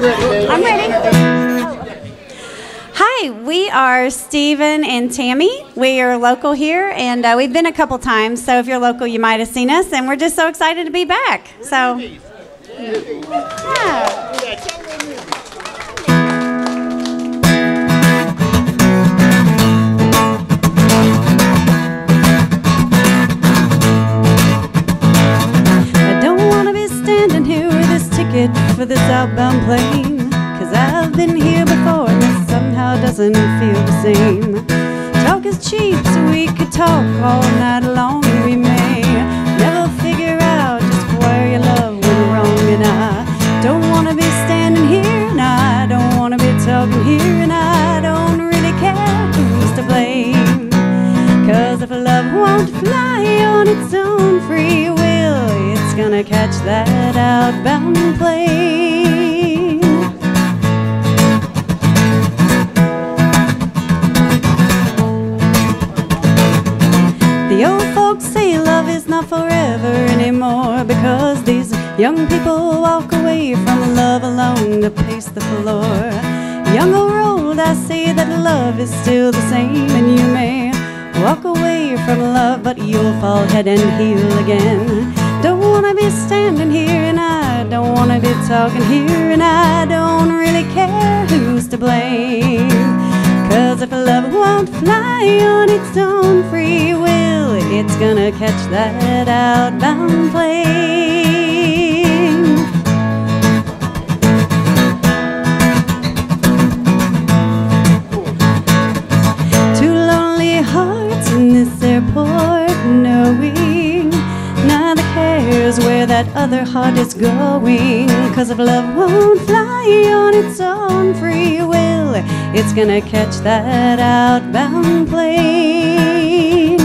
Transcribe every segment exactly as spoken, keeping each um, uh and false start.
ready, I'm ready. Hi, we are Stephen and Tammy. We are local here, and uh, we've been a couple times, so if you're local, you might have seen us, and we're just so excited to be back. So, yeah. For this outbound plane, 'cause I've been here before and it somehow doesn't feel the same. Talk is cheap, so we could talk all night long, and we may never figure out just where your love went wrong. And I don't want to be standing here, and I don't want to be talking here, and I don't really care who's to blame. 'Cause if love won't fly on its own free will, it's gonna catch that outbound plane. The old folks say love is not forever anymore, because these young people walk away from love alone to pace the floor. Young or old, I say that love is still the same, and you may walk away from love, but you'll fall head and heel again. Don't wanna be standing here, and I don't wanna be talking here, and I don't really care who's to blame. 'Cause if love won't fly on its own free will, it's gonna catch that outbound plane. Two lonely hearts in this airport, knowing neither cares where that other heart is going. 'Cause if love won't fly on its own free will, it's gonna catch that outbound plane.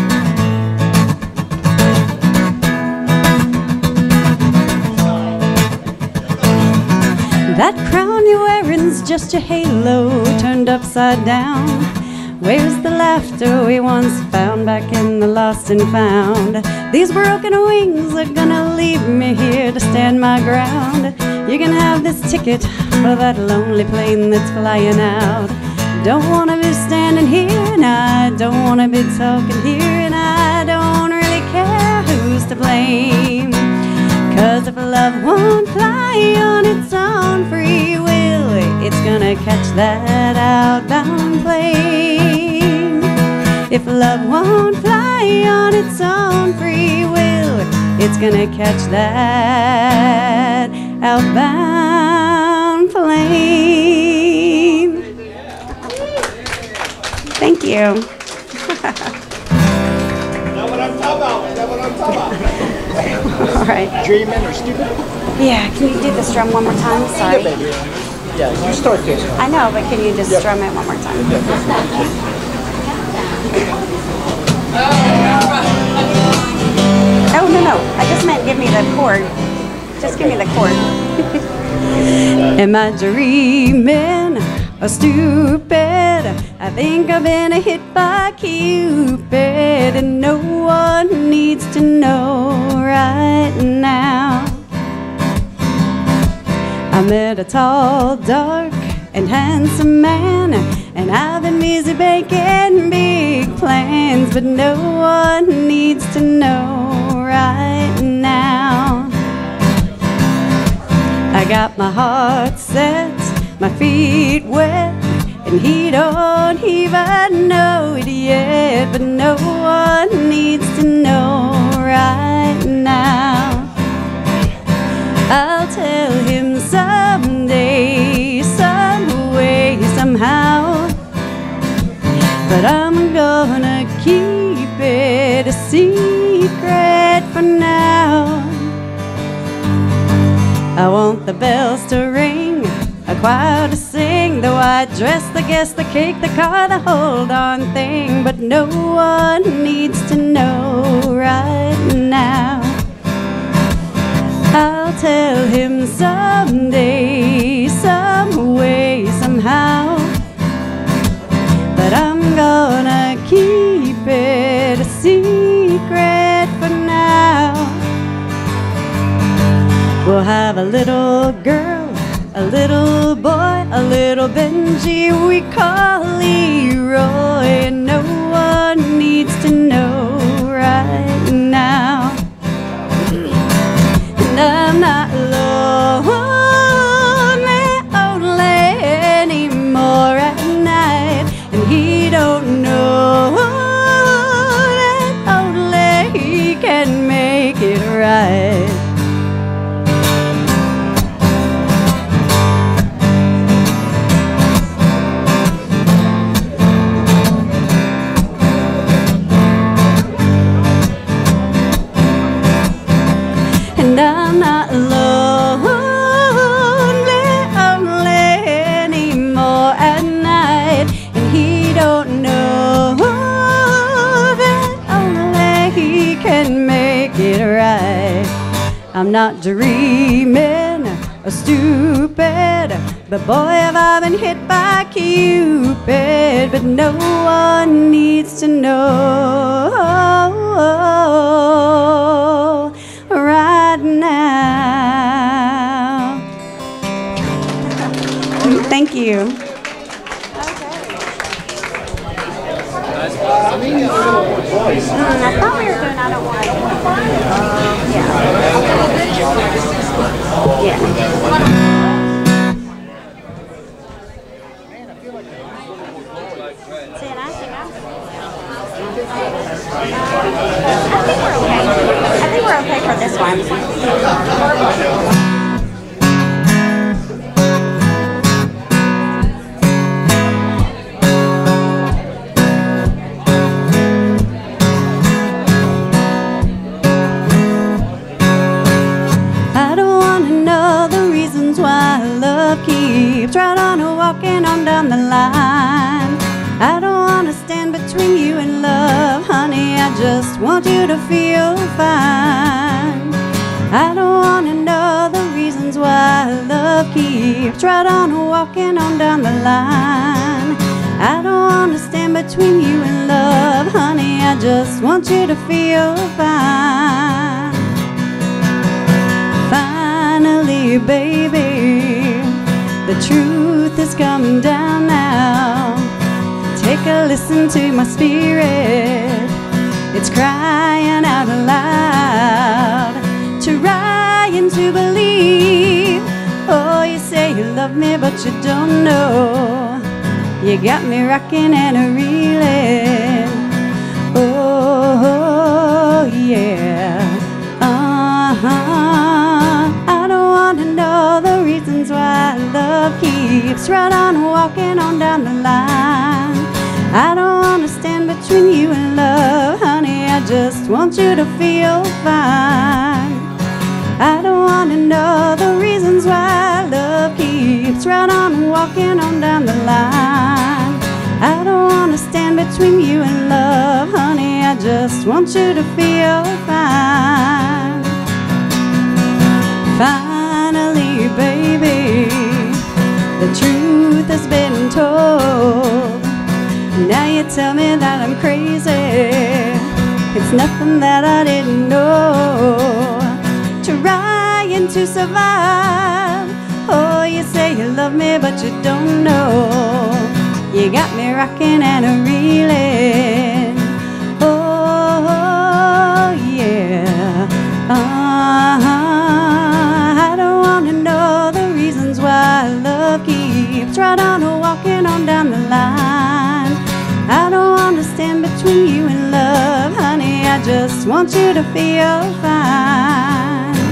That crown you're wearing's just your halo turned upside down. Where's the laughter we once found back in the lost and found? These broken wings are gonna leave me here to stand my ground. You can have this ticket for that lonely plane that's flying out. Don't wanna be standing here, and I don't wanna be talking here, and I don't really care who's to blame. 'Cause if love won't fly on its own free will, it's gonna catch that outbound plane. If love won't fly on its own free will, it's gonna catch that outbound plane. Thank you. Is that what I'm talking about? Is that what I'm talking about? All right. Dreaming or stupid? Yeah, can you do this drum one more time? Sorry. Yeah, baby. Yeah, you start this one. I know, but can you just Yep. drum it one more time? Oh, no, no. I just meant give me the chord. Just give me the chord. Am I dreaming or stupid? I think I've been hit by Cupid, and no one needs to know right now. I met a tall, dark, and handsome man, and I've been busy making big plans, but no one needs to know right now. I got my heart set, my feet wet, and he don't even know it yet, but no one needs to know right now. I'll tell him someday, some way, somehow, but I'm gonna keep it a secret for now. I want the bells to ring, a choir to sing, the white dress, the guest, the cake, the car, the whole darn thing, but no one needs to know right now. I'll tell him someday, some way, somehow, but I'm gonna keep it a secret for now. We'll have a little girl, a little boy, a little Benji we call Leroy, and no one needs to know right now. And I'm not lonely, lonely anymore at night, and he don't know that only he can make it right. And I'm not lonely, lonely anymore at night, and he don't know that only he can make it right. I'm not dreaming or stupid, but boy have I been hit by Cupid, but no one needs to know right now. Thank you. Mm, I thought we were doing I Don't Want It. Yeah. Yeah. See, and I think I'm I think we're okay. I think we're okay for this one. I don't want to know the reasons why love keeps right on walking on down the line. I don't want to stand between you and love, honey, I just want you to feel fine. I don't want to know the reasons why love keeps right on walking on down the line. I don't want to stand between you and love, honey, I just want you to feel fine. Finally, baby, the truth is coming down now. Take a listen to my spirit, it's crying out aloud, trying to believe. Oh, you say you love me, but you don't know. You got me rocking and a reeling. Oh, yeah. Uh-huh. I don't want to know the reasons why love keeps right on walking on down the line. I don't want to stand between you and love, honey, I just want you to feel fine. I don't want to know the reasons why love keeps right on walking on down the line. I don't want to stand between you and love, honey, I just want you to feel fine. Finally, baby, the truth has been told. Now you tell me that I'm crazy, it's nothing that I didn't know. Trying to survive. Oh, you say you love me, but you don't know. You got me rocking and a reeling. Oh, yeah. Uh-huh. I don't want to know the reasons why love keeps right on walking on down the line. I don't want to stand between you and love, honey, I just want you to feel fine.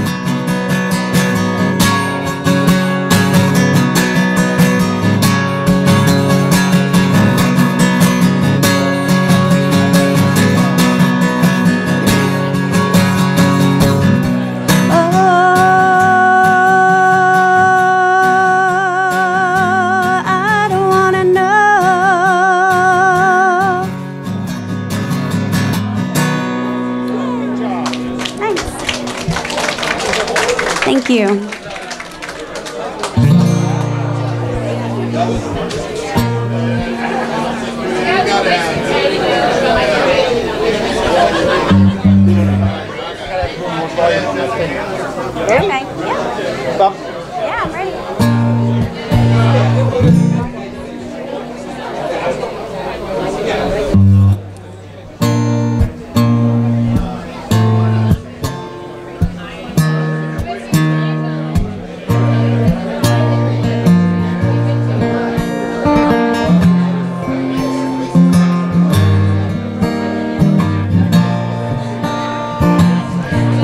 Thank you. Okay. Yeah. Stop. Yeah, I'm ready.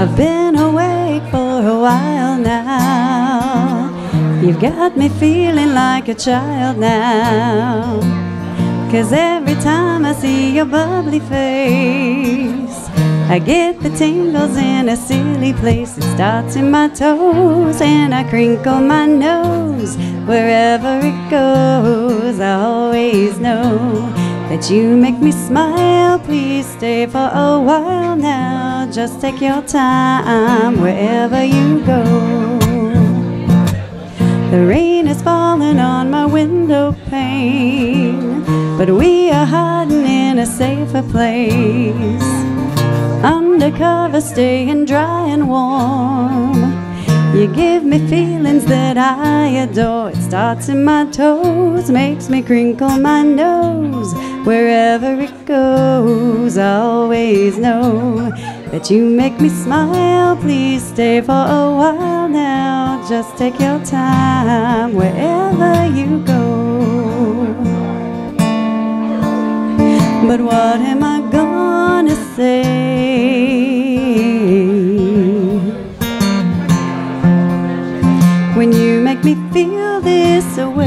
I've been awake for a while now. You've got me feeling like a child now. 'Cause every time I see your bubbly face, I get the tingles in a silly place. It starts in my toes and I crinkle my nose. Wherever it goes, I always know that you make me smile. Please stay for a while now. Just take your time wherever you go. The rain is falling on my window pane, but we are hiding in a safer place. Undercover, staying dry and warm. You give me feelings that I adore. It starts in my toes, makes me crinkle my nose. Wherever it goes, I always know that you make me smile. Please stay for a while now. Just take your time wherever you go. But what am I gonna say when you make me feel this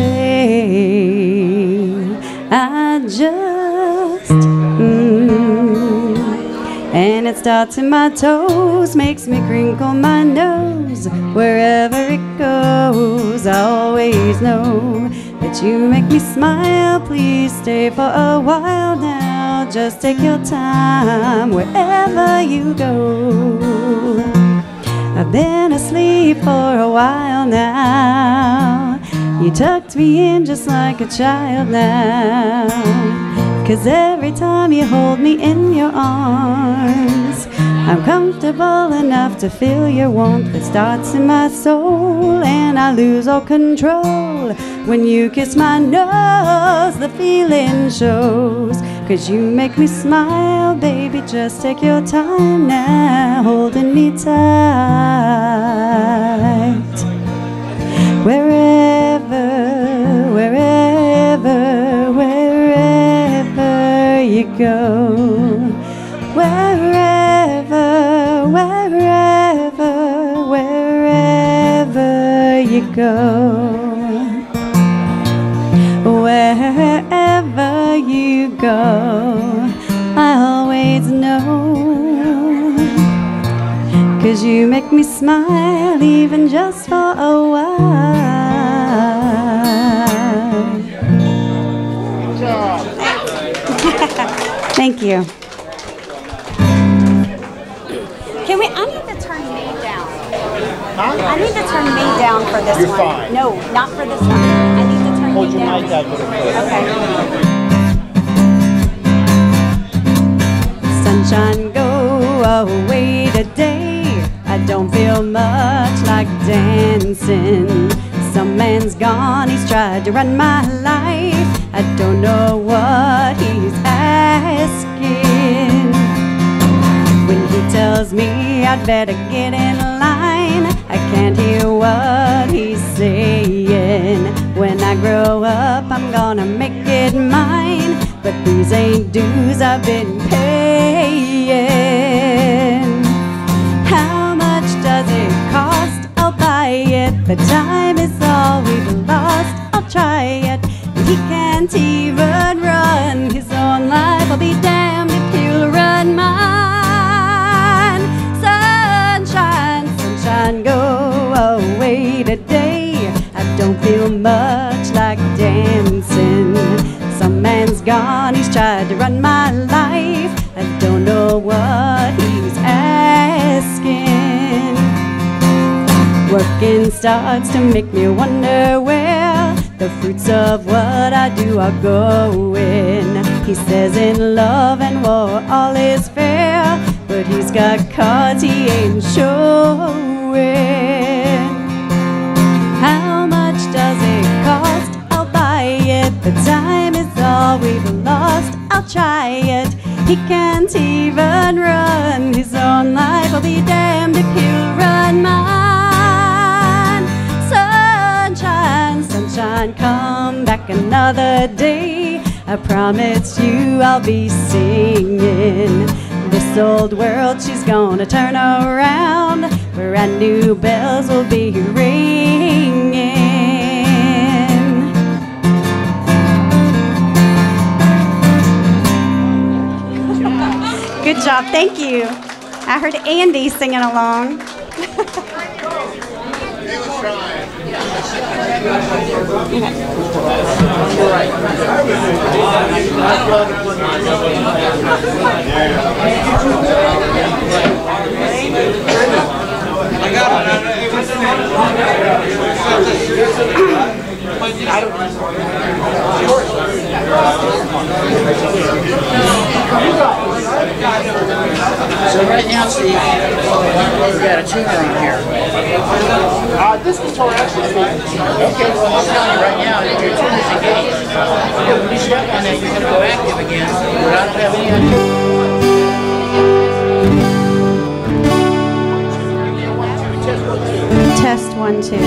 way? I just mm, and it starts in my toes, makes me crinkle my nose. Wherever it goes, I always know that you make me smile. Please stay for a while now. Just take your time wherever you go. I've been asleep for a while now. You tucked me in just like a child now. 'Cause every time you hold me in your arms, I'm comfortable enough to feel your warmth that starts in my soul. And I lose all control when you kiss my nose. The feeling shows, 'cause you make me smile. Baby, just take your time now, holding me tight. Wherever, wherever, wherever you go. Wherever, wherever, wherever you go. Wherever you go, I always know. 'Cause you make me smile even just for a while. Thank you. Can we, I need to turn me down. Huh? I need to turn me down for this You're one. fine. No, not for this one. I need to turn Hold me your down. mic out a little bit. Okay. Sunshine, go away today. I don't feel much like dancing. Some man's gone, he's tried to run my life. I don't know what he's asking. When he tells me I'd better get in line, I can't hear what he's saying. When I grow up, I'm gonna make it mine. But these ain't dues I've been paying. How much does it cost? I'll buy it. The time is all we've lost. I'll try it. He can't even run his own life. I'll be damned if he'll run mine. Sunshine, sunshine, go away today. I don't feel much like dancing. Some man's gone, he's tried to run my life. I don't know what he's asking. Working starts to make me wonder where the fruits of what I do are going. He says in love and war all is fair, but he's got cards he ain't showing. How much does it cost? I'll buy it. The time is all we've lost. I'll try it. He can't even run his own life. I'll be damned if he'll run mine. Sunshine, sunshine, come back another day. I promise you I'll be singing. This old world, she's gonna turn around. brand new bells will be ringing. Good job, thank you. I heard Andy singing along. I got So right now, Steve, we've got a tuner on here. Uh, this guitar actually fits. Okay, well, I'm telling you right now, if your tuner's engaged, when you step on that, you're going to go active again, but I don't have any idea. Test one, two.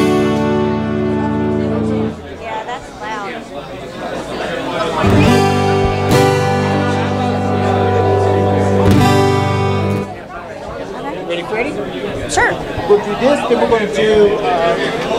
Yeah, that's loud. Ready, Freddie? Sure. We'll do this, then we're going to do. Uh,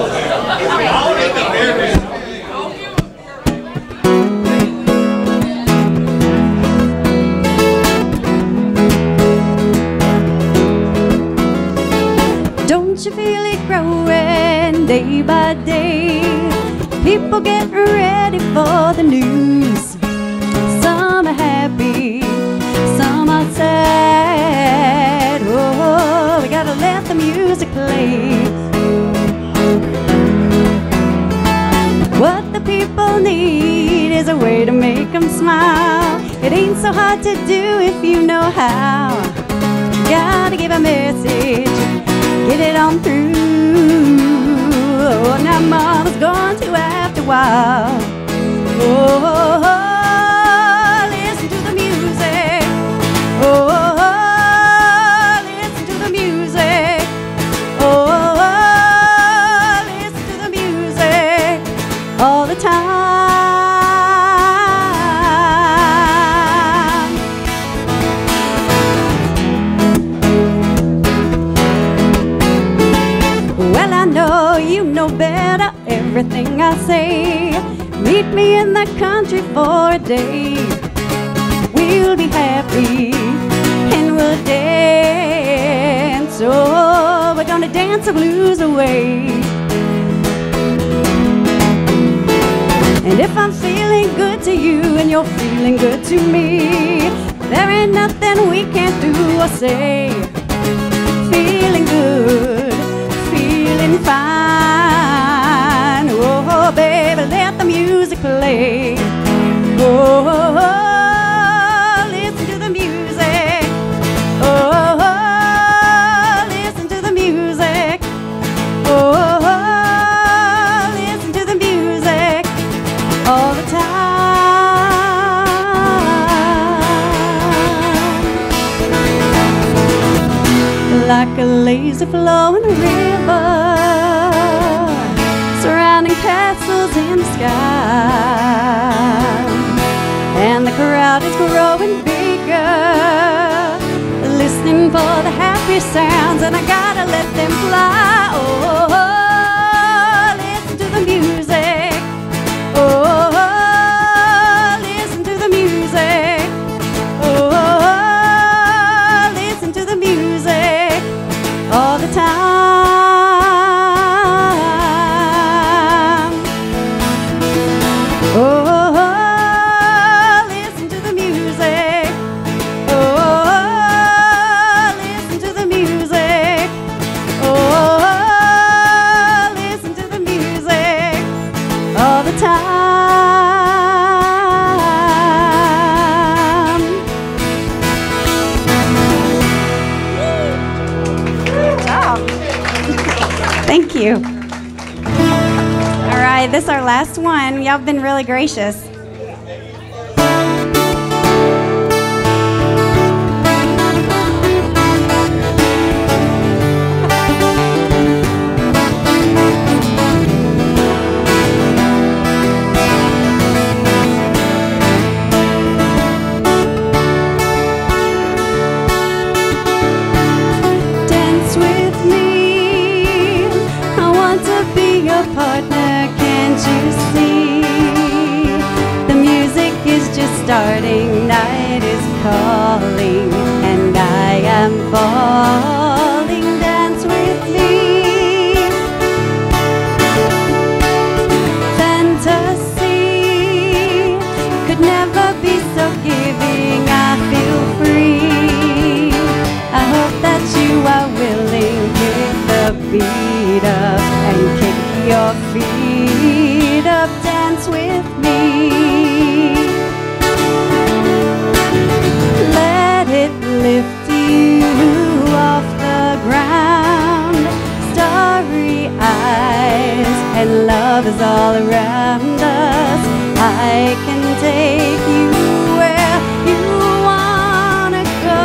Don't you feel it growing day by day? People getting ready for the news. Some are happy, some are sad. Oh, we gotta let the music play. What the people need is a way to make them smile. It ain't so hard to do if you know how. Gotta give a message, get it on through. Oh, now mama's gone to after a while. Oh, oh, oh, listen to the music. Oh, oh, oh, listen to the music. Oh, oh, oh, listen to the music all the time. Well, I know you know better everything I say. Meet me in the country for a day. We'll be happy and we'll dance. Oh, we're gonna dance the blues away. And if I'm feeling good to you and you're feeling good to me, there ain't nothing we can't do or say. Feeling good, feeling fine. Oh, baby, let the music play. Oh, oh, oh, listen to the music. Oh, oh, oh, listen to the music. Oh, oh, oh, listen to the music all the time. Like a lazy flowing river, surrounding castles in the sky. And the crowd is growing bigger, listening for the happy sounds, and I gotta let them fly. Oh, oh, oh, listen to the music. Oh, oh, oh, listen to the music. Oh, oh, oh, listen to the music all the time. Oh, oh, oh, listen to the music. Oh, oh, oh, listen to the music. Oh, oh, oh, listen to the music all the time. Good job. Thank you. All right, this is our last one. Y'all have been really gracious. Dance with me starting, night is calling, and I am falling. Dance with me. Fantasy could never be so giving. I feel free. I hope that you are willing. Pick the beat up and kick your feet up. Dance with me. Let it lift you off the ground. Starry eyes and love is all around us. I can take you where you wanna go.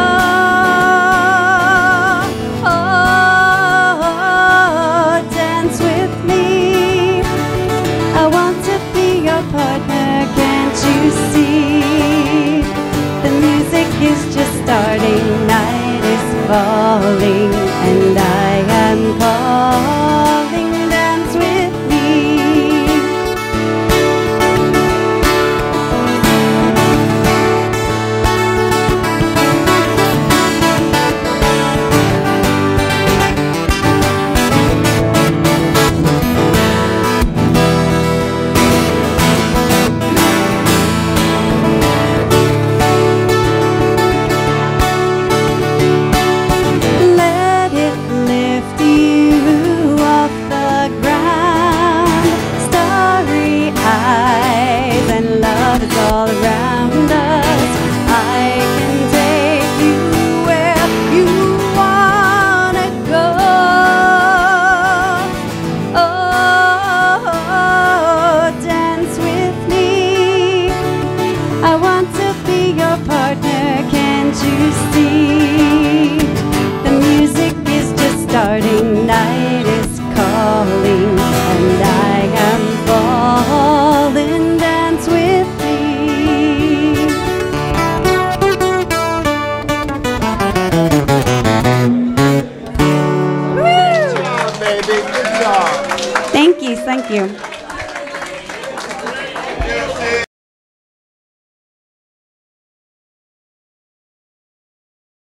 Oh, dance with me. I want to be your partner, can't you see? The music is just starting, night is falling, and I am calling. Dance with me. Let it lift you off the ground. Starry eyes and love is all around us. I can take you where you wanna go. Oh, dance with me. I want to be your partner, can't you see? The music is just starting, night is calling, and I am falling. Dance with me. Good job, baby. Good job. Thank you, thank you.